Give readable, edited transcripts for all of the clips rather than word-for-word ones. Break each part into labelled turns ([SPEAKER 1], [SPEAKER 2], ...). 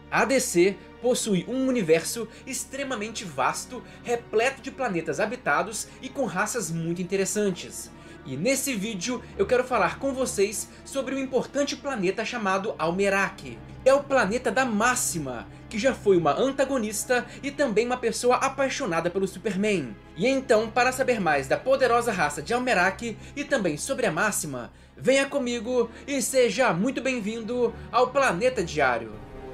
[SPEAKER 1] A DC possui um universo extremamente vasto, repleto de planetas habitados e com raças muito interessantes. E nesse vídeo eu quero falar com vocês sobre um importante planeta chamado Almerac. É o planeta da Máxima, que já foi uma antagonista e também uma pessoa apaixonada pelo Superman. E então, para saber mais da poderosa raça de Almerac e também sobre a Máxima, venha comigo e seja muito bem-vindo ao Planeta Diário.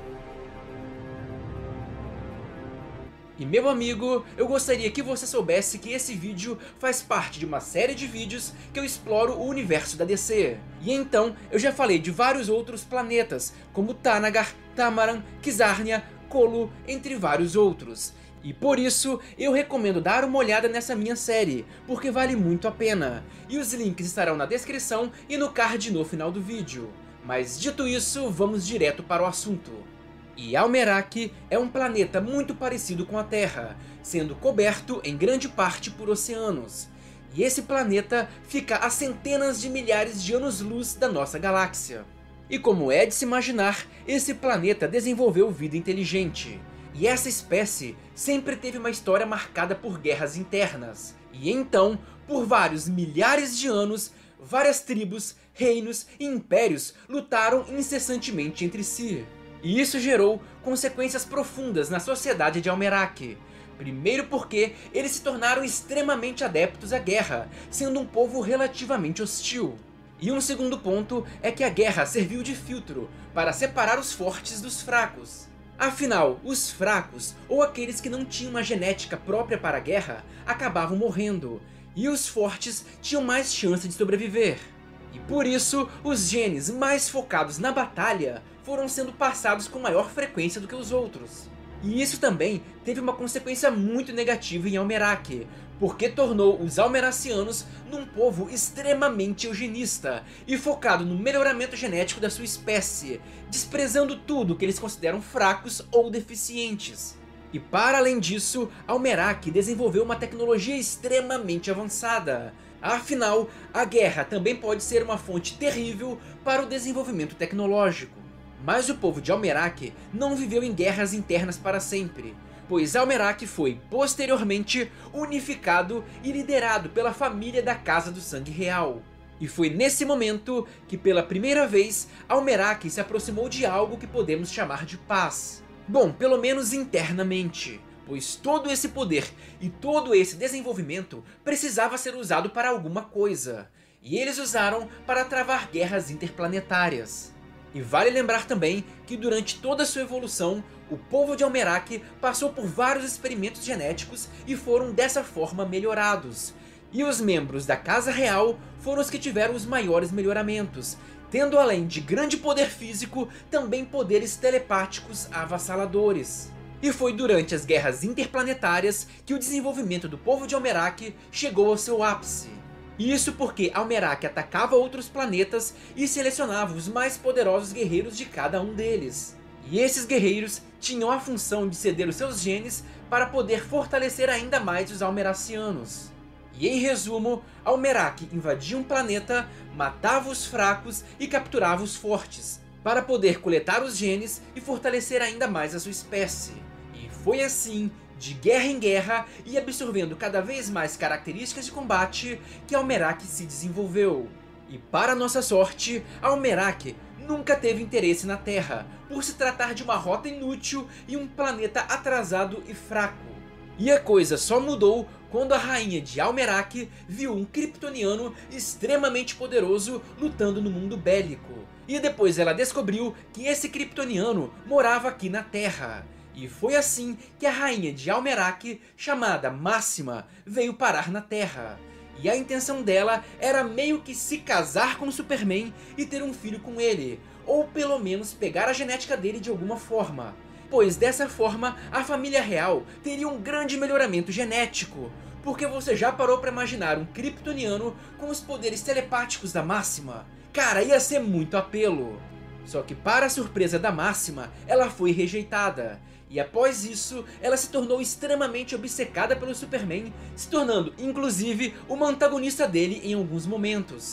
[SPEAKER 1] E meu amigo, eu gostaria que você soubesse que esse vídeo faz parte de uma série de vídeos que eu exploro o universo da DC. E então, eu já falei de vários outros planetas, como Thanagar, Tamaran, Kizarnia, Colo, entre vários outros. E por isso, eu recomendo dar uma olhada nessa minha série, porque vale muito a pena. E os links estarão na descrição e no card no final do vídeo. Mas dito isso, vamos direto para o assunto. E Almerac é um planeta muito parecido com a Terra, sendo coberto em grande parte por oceanos. E esse planeta fica a centenas de milhares de anos-luz da nossa galáxia. E como é de se imaginar, esse planeta desenvolveu vida inteligente. E essa espécie sempre teve uma história marcada por guerras internas. E então, por vários milhares de anos, várias tribos, reinos e impérios lutaram incessantemente entre si. E isso gerou consequências profundas na sociedade de Almerac. Primeiro porque eles se tornaram extremamente adeptos à guerra, sendo um povo relativamente hostil. E um segundo ponto é que a guerra serviu de filtro para separar os fortes dos fracos. Afinal, os fracos, ou aqueles que não tinham uma genética própria para a guerra, acabavam morrendo, e os fortes tinham mais chance de sobreviver. E por isso, os genes mais focados na batalha foram sendo passados com maior frequência do que os outros. E isso também teve uma consequência muito negativa em Almerac, porque tornou os almeracianos num povo extremamente eugenista e focado no melhoramento genético da sua espécie, desprezando tudo que eles consideram fracos ou deficientes. E para além disso, Almerac desenvolveu uma tecnologia extremamente avançada. Afinal, a guerra também pode ser uma fonte terrível para o desenvolvimento tecnológico. Mas o povo de Almerac não viveu em guerras internas para sempre, pois Almerac foi, posteriormente, unificado e liderado pela família da Casa do Sangue Real. E foi nesse momento que, pela primeira vez, Almerac se aproximou de algo que podemos chamar de paz. Bom, pelo menos internamente, pois todo esse poder e todo esse desenvolvimento precisava ser usado para alguma coisa, e eles usaram para travar guerras interplanetárias. E vale lembrar também que durante toda a sua evolução, o povo de Almerac passou por vários experimentos genéticos e foram dessa forma melhorados. E os membros da Casa Real foram os que tiveram os maiores melhoramentos, tendo além de grande poder físico, também poderes telepáticos avassaladores. E foi durante as guerras interplanetárias que o desenvolvimento do povo de Almerac chegou ao seu ápice. Isso porque Almerac atacava outros planetas e selecionava os mais poderosos guerreiros de cada um deles. E esses guerreiros tinham a função de ceder os seus genes para poder fortalecer ainda mais os almeracianos. E em resumo, Almerac invadia um planeta, matava os fracos e capturava os fortes, para poder coletar os genes e fortalecer ainda mais a sua espécie. E foi assim, de guerra em guerra e absorvendo cada vez mais características de combate, que Almerac se desenvolveu. E para nossa sorte, Almerac nunca teve interesse na Terra, por se tratar de uma rota inútil e um planeta atrasado e fraco. E a coisa só mudou quando a rainha de Almerac viu um kryptoniano extremamente poderoso lutando no mundo bélico. E depois ela descobriu que esse kryptoniano morava aqui na Terra. E foi assim que a rainha de Almerac, chamada Máxima, veio parar na Terra. E a intenção dela era meio que se casar com o Superman e ter um filho com ele, ou pelo menos pegar a genética dele de alguma forma. Pois dessa forma, a família real teria um grande melhoramento genético. Porque você já parou para imaginar um kryptoniano com os poderes telepáticos da Máxima? Cara, ia ser muito apelo. Só que para a surpresa da Máxima, ela foi rejeitada. E após isso, ela se tornou extremamente obcecada pelo Superman, se tornando, inclusive, uma antagonista dele em alguns momentos.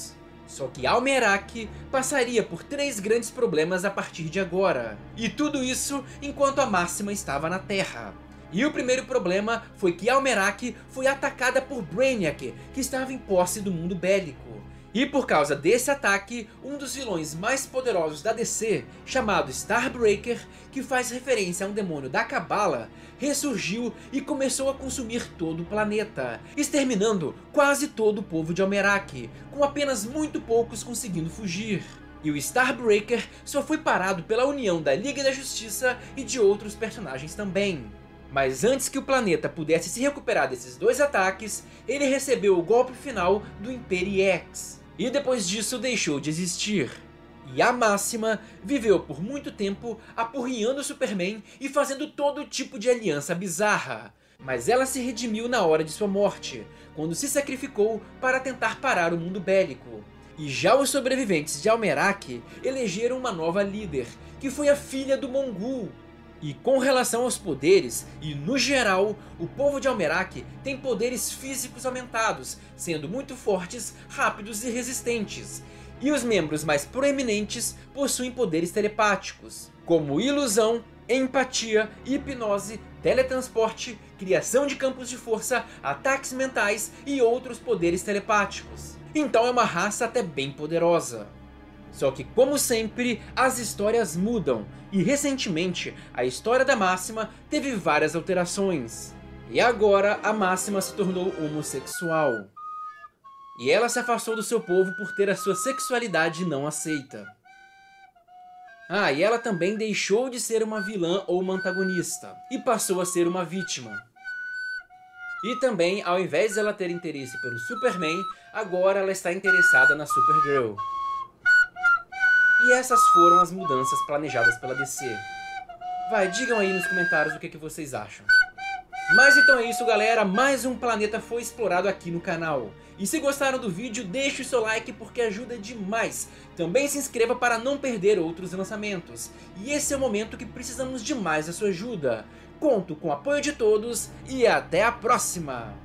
[SPEAKER 1] Só que Almerac passaria por 3 grandes problemas a partir de agora. E tudo isso enquanto a Máxima estava na Terra. E o primeiro problema foi que Almerac foi atacada por Brainiac, que estava em posse do mundo bélico. E por causa desse ataque, um dos vilões mais poderosos da DC, chamado Starbreaker, que faz referência a um demônio da Cabala, ressurgiu e começou a consumir todo o planeta, exterminando quase todo o povo de Almerac, com apenas muito poucos conseguindo fugir. E o Starbreaker só foi parado pela união da Liga da Justiça e de outros personagens também. Mas antes que o planeta pudesse se recuperar desses 2 ataques, ele recebeu o golpe final do Imperiex. E depois disso deixou de existir. E a Máxima viveu por muito tempo apurrinhando o Superman e fazendo todo tipo de aliança bizarra. Mas ela se redimiu na hora de sua morte, quando se sacrificou para tentar parar o mundo bélico. E já os sobreviventes de Almerac elegeram uma nova líder, que foi a filha do Mongul. E com relação aos poderes, e no geral, o povo de Almerac tem poderes físicos aumentados, sendo muito fortes, rápidos e resistentes. E os membros mais proeminentes possuem poderes telepáticos, como ilusão, empatia, hipnose, teletransporte, criação de campos de força, ataques mentais e outros poderes telepáticos. Então é uma raça até bem poderosa. Só que, como sempre, as histórias mudam, e recentemente a história da Máxima teve várias alterações. E agora a Máxima se tornou homossexual. E ela se afastou do seu povo por ter a sua sexualidade não aceita. Ah, e ela também deixou de ser uma vilã ou uma antagonista, e passou a ser uma vítima. E também, ao invés de ela ter interesse pelo Superman, agora ela está interessada na Supergirl. E essas foram as mudanças planejadas pela DC. Vai, digam aí nos comentários o que vocês acham. Mas então é isso, galera, mais um planeta foi explorado aqui no canal. E se gostaram do vídeo, deixe o seu like porque ajuda demais. Também se inscreva para não perder outros lançamentos. E esse é o momento que precisamos demais da sua ajuda. Conto com o apoio de todos e até a próxima!